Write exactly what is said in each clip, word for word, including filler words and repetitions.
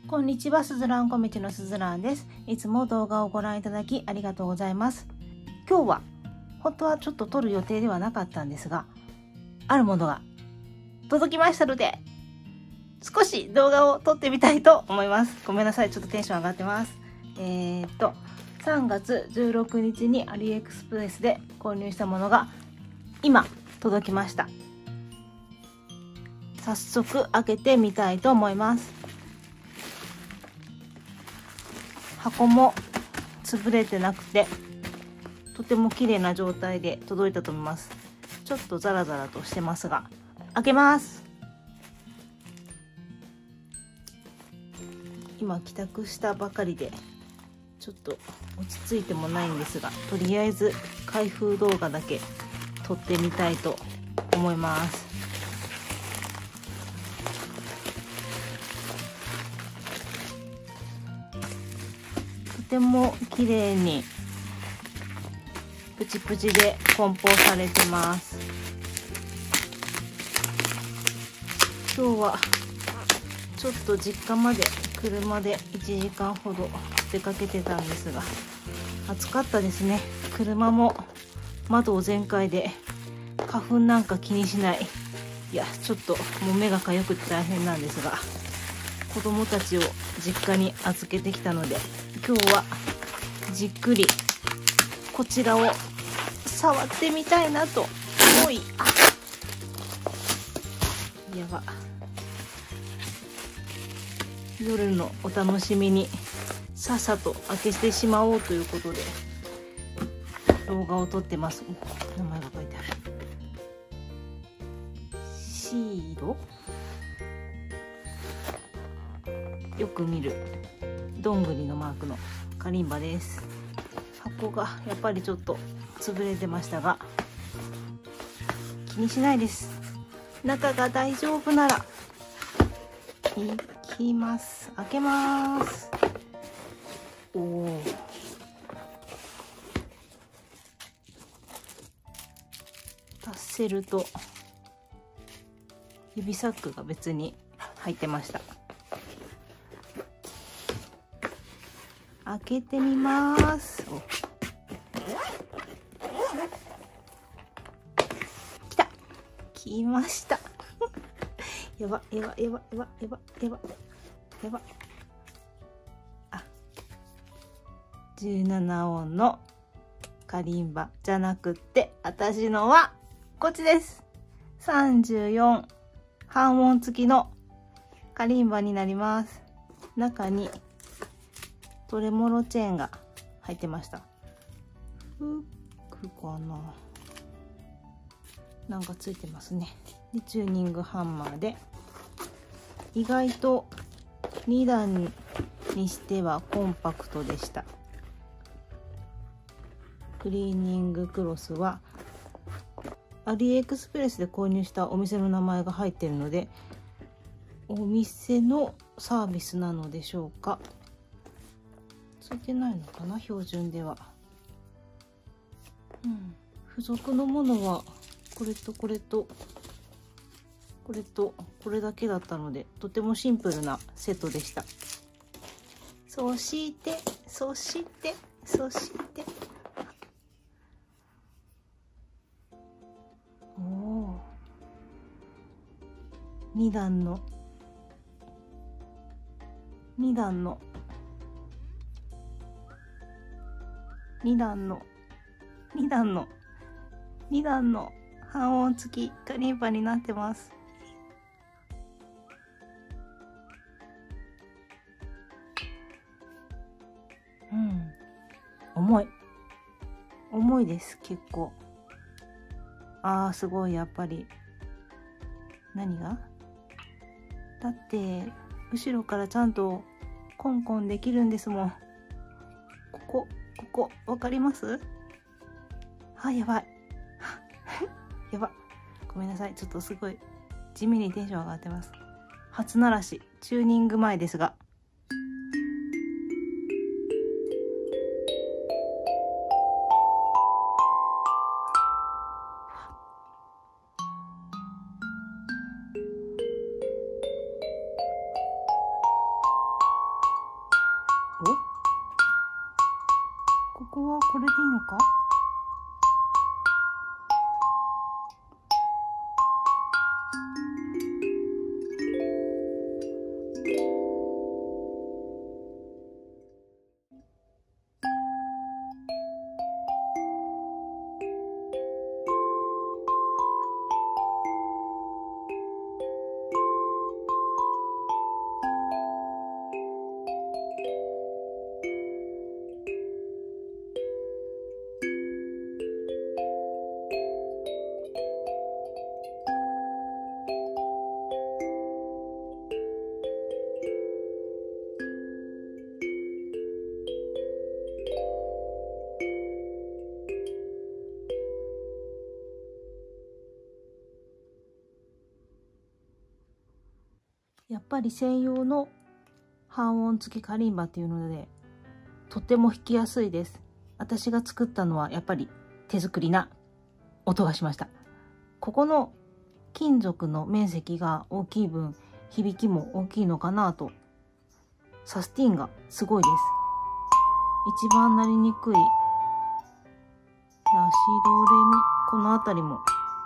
こんにちは、すずらんこ道のすずらんです。いつも動画をご覧いただきありがとうございます。今日は本当はちょっと撮る予定ではなかったんですが、あるものが届きましたので、少し動画を撮ってみたいと思います。ごめんなさい、ちょっとテンション上がってます。えー、っとさんがつじゅうろくにちにアリエクスプレスで購入したものが今届きました。早速開けてみたいと思います。箱も潰れてなくてとても綺麗な状態で届いたと思います。ちょっとザラザラとしてますが、開けます。今帰宅したばかりでちょっと落ち着いてもないんですが、とりあえず開封動画だけ撮ってみたいと思います。とても綺麗にプチプチで梱包されてます。今日はちょっと実家まで車でいちじかんほど出かけてたんですが、暑かったですね。車も窓を全開で花粉なんか気にしない。いや、ちょっともう目がかゆくて大変なんですが、子供たちを実家に預けてきたので、今日はじっくりこちらを触ってみたいなと思い、あ、やば、夜のお楽しみにさっさと開けてしまおうということで動画を撮ってます。名前が書いてある。シーロ、よく見るどんぐりのマークのカリンバです。箱がやっぱりちょっと潰れてましたが気にしないです。中が大丈夫ならいきます。開けます。おお、タッセルと指サックが別に入ってました。開けてみます。お、来た、来ましたやばやばやばやばやばやばやば。あ、じゅうななおんのカリンバじゃなくって私のはこっちです。さんじゅうよん半音付きのカリンバになります。中にトレモロチェーンが入ってました。フックかな、なんかついてますね。でチューニングハンマーで意外とにだんにしてはコンパクトでした。クリーニングクロスはアリエクスプレスで購入したお店の名前が入っているので、お店のサービスなのでしょうか。ついてないのかな、標準では。うん、付属のものはこれとこれとこれとこれだけだったので、とてもシンプルなセットでした。そしてそしてそしておお、にだんのにだんのにだんのにだんのにだんの半音付きカリンバになってます。うん、重い重いです、結構。あー、すごい。やっぱり何がだって後ろからちゃんとコンコンできるんですもん。ここここわかります？あ、やばいやば、ごめんなさい、ちょっとすごい地味にテンション上がってます。初鳴らし、チューニング前ですが、 こはこれでいいのか。やっぱり専用の半音付きカリンバっていうのでとっても弾きやすいです。私が作ったのはやっぱり手作りな音がしました。ここの金属の面積が大きい分響きも大きいのかなと。サスティンがすごいです。一番鳴りにくいラシドレミ、この辺りも。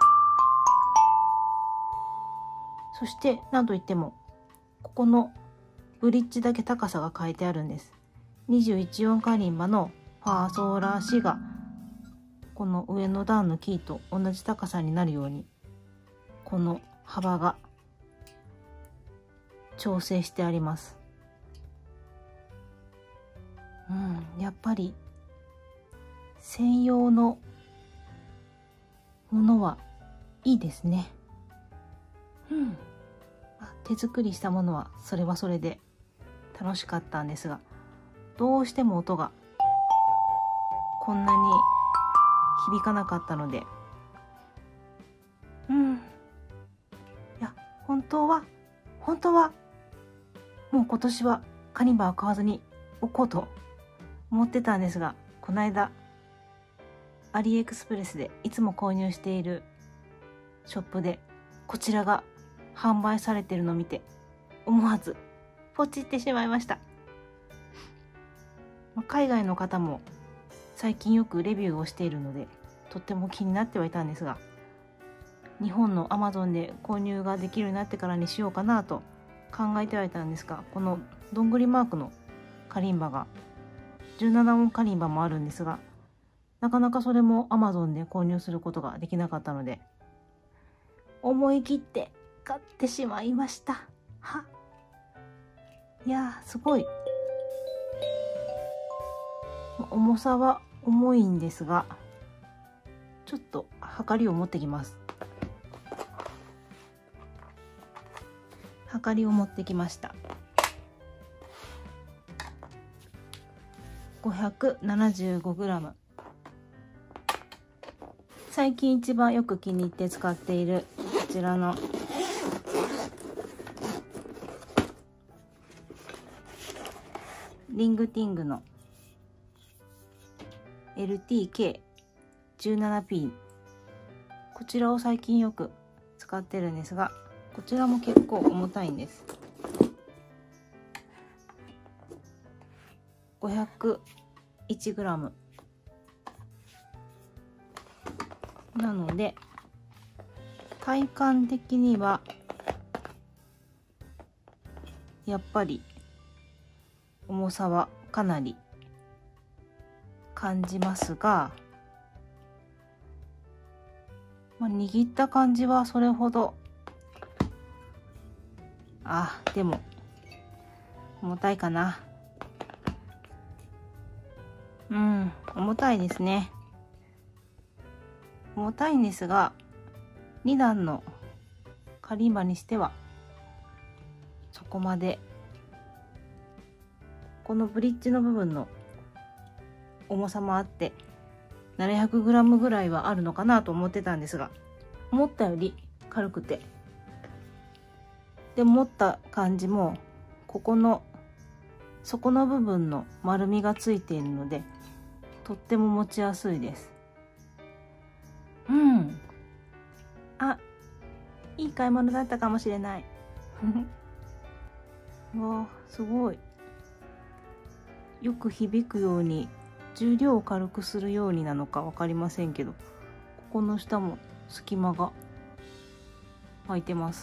そして何といってもここのブリッジだけ高さが変えてあるんです。にじゅういちおんカリンバのファーソーラーシがこの上の段のキーと同じ高さになるようにこの幅が調整してあります。うん、やっぱり専用のものはいいですね。うん、手作りしたものはそれはそれで楽しかったんですが、どうしても音がこんなに響かなかったので、うんいや本当は本当はもう今年はカリンバを買わずにおこうと思ってたんですが、この間アリエクスプレスでいつも購入しているショップでこちらが販売されているのを見て思わずポチってしまいました。海外の方も最近よくレビューをしているのでとっても気になってはいたんですが、日本の アマゾン で購入ができるようになってからにしようかなと考えてはいたんですが、このどんぐりマークのカリンバがじゅうななおんカリンバもあるんですが、なかなかそれも アマゾン で購入することができなかったので思い切って買ってしまいました。は、いやーすごい。重さは重いんですが、ちょっと測りを持ってきます。測りを持ってきました。ごひゃくななじゅうごグラム。最近一番よく気に入って使っているこちらのリングティングの エルティーケーじゅうななピー、 こちらを最近よく使ってるんですが、こちらも結構重たいんです。ごひゃくいちグラム なので体感的にはやっぱり重さはかなり感じますが、まあ、握った感じはそれほど、あでも重たいかな。うん重たいですね。重たいんですがにだんのカリンバにしてはそこまで、このブリッジの部分の重さもあってななひゃくグラム ぐらいはあるのかなと思ってたんですが、思ったより軽くて、で持った感じもここの底の部分の丸みがついているのでとっても持ちやすいです。うんあいい買い物だったかもしれないわあすごいよく響くように重量を軽くするようになのか分かりませんけど、ここの下も隙間が空いてます。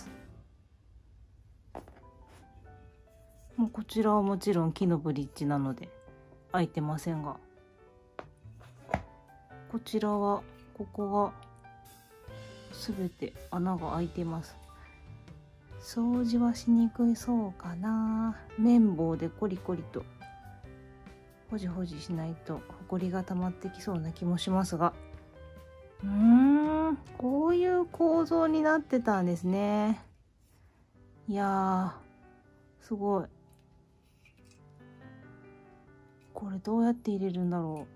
もうこちらはもちろん木のブリッジなので開いてませんが、こちらはここが全て穴が開いてます。掃除はしにくいそうかな。綿棒でコリコリとほじほじしないとほこりが溜まってきそうな気もしますが、うーん、こういう構造になってたんですね。いやー、すごい。これどうやって入れるんだろう。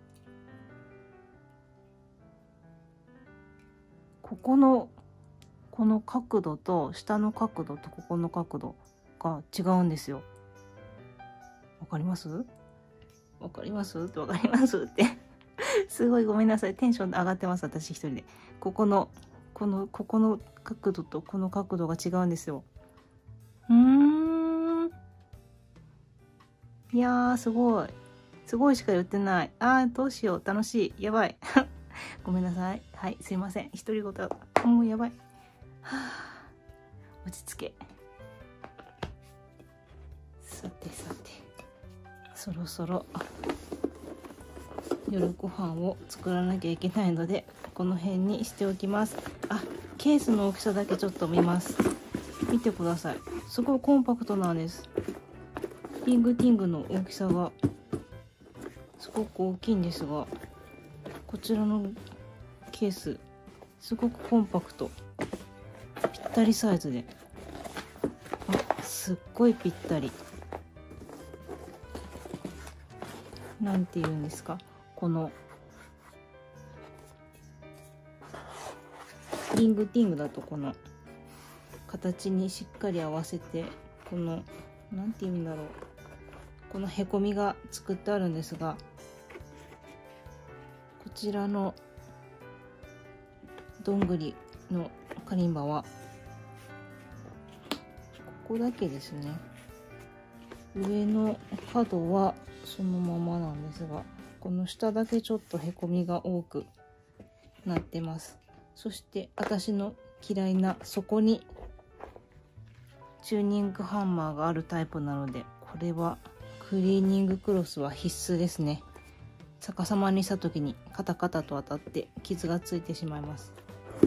ここのこの角度と下の角度とここの角度が違うんですよ。わかります？わかりますってわかりますってすごいごめんなさい。テンション上がってます、私一人で。ここのこのここの角度とこの角度が違うんですよ。うーん。いやー、すごい。すごいしか言ってない。あー、どうしよう。楽しい。やばい。ごめんなさい。はい、すいません。独り言。もうやばい。はあ、落ち着け。さてさて、そろそろ夜ご飯を作らなきゃいけないので、この辺にしておきます。あ、ケースの大きさだけちょっと見ます。見てください。すごいコンパクトなんです。リングティングの大きさがすごく大きいんですが、こちらのケースすごくコンパクト、ぴったりサイズで、あ、すっごいぴったり。なんて言うんですか、このリングティングだとこの形にしっかり合わせて、このなんて言うんだろう、このへこみが作ってあるんですが、こちらのどんぐりのカリンバはここだけですね。上の角はそのままなんですが、この下だけちょっとへこみが多くなってます。そして私の嫌いな底にチューニングハンマーがあるタイプなので、これはクリーニングクロスは必須ですね。逆さまにした時にカタカタと当たって傷がついてしまいます。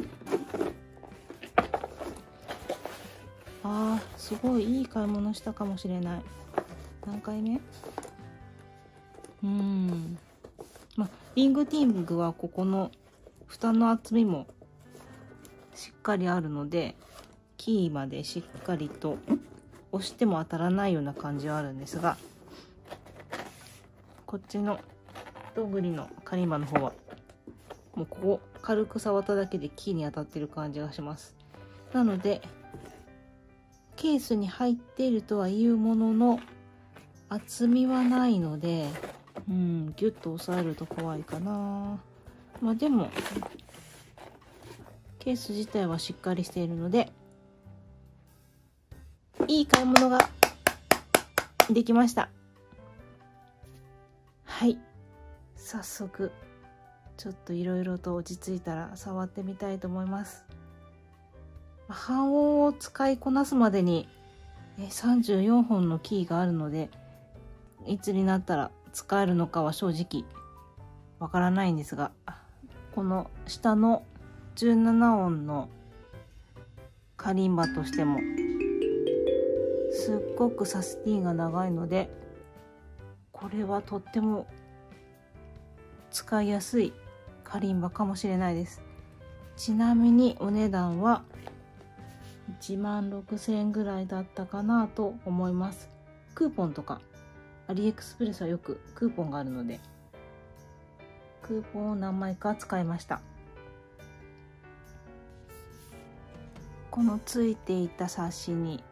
あー、すごいいい買い物したかもしれない。何回目？うーん。まあ、リングティングはここの蓋の厚みもしっかりあるので、キーまでしっかりと押しても当たらないような感じはあるんですが、こっちのどんぐりのカリンバの方はもうここ軽く触っただけでキーに当たってる感じがします。なのでケースに入っているとはいうものの厚みはないので、うん、ギュッと押さえると怖いかな。まあでもケース自体はしっかりしているので、いい買い物ができました。はい、早速ちょっといろいろと落ち着いたら触ってみたいと思います。半音を使いこなすまでにさんじゅうよんほんのキーがあるので、いつになったら使えるのかは正直わからないんですが、この下のじゅうななおんのカリンバとしてもすっごくサスティンが長いので、これはとっても使いやすいカリンバかもしれないです。ちなみにお値段はいちまんろくせんえんぐらいだったかなと思います。クーポンとかアリエクスプレスはよくクーポンがあるので、クーポンを何枚か使いました。このついていた冊子に、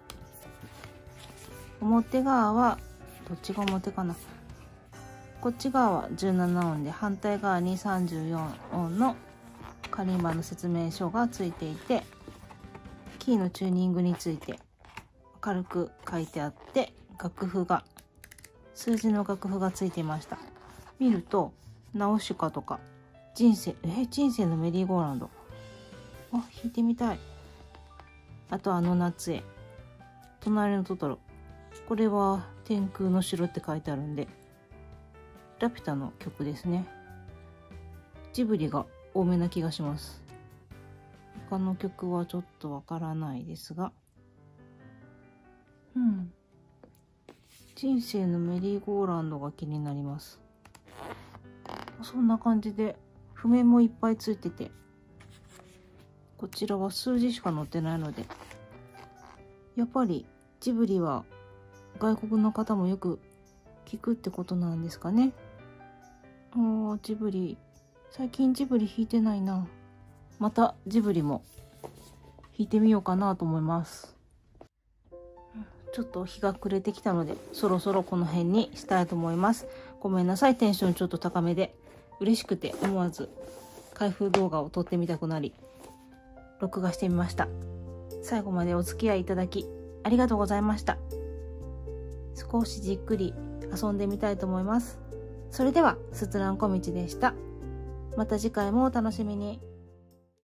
表側はどっちが表かな、こっち側はじゅうななおんで、反対側にさんじゅうよんおんのカリンバの説明書がついていて、キーのチューニングについて軽く書いてあって、楽譜が数字の楽譜がついていました。見るとナウシカとか、人生、え、人生のメリーゴーランド。あ、弾いてみたい。あとあの夏へ。隣のトトロ。これは天空の城って書いてあるんで、ラピュタの曲ですね。ジブリが多めな気がします。他の曲はちょっとわからないですが、うん。人生のメリーゴーランドが気になります。そんな感じで譜面もいっぱいついてて、こちらは数字しか載ってないので、やっぱりジブリは外国の方もよく聞くってことなんですかね。あー、ジブリ、最近ジブリ弾いてないな。またジブリも弾いてみようかなと思います。ちょっと日が暮れてきたので、そろそろこの辺にしたいと思います。ごめんなさい、テンションちょっと高めで、嬉しくて思わず開封動画を撮ってみたくなり、録画してみました。最後までお付き合いいただきありがとうございました。少しじっくり遊んでみたいと思います。それでは、すつらんこみちでした。また次回もお楽しみに。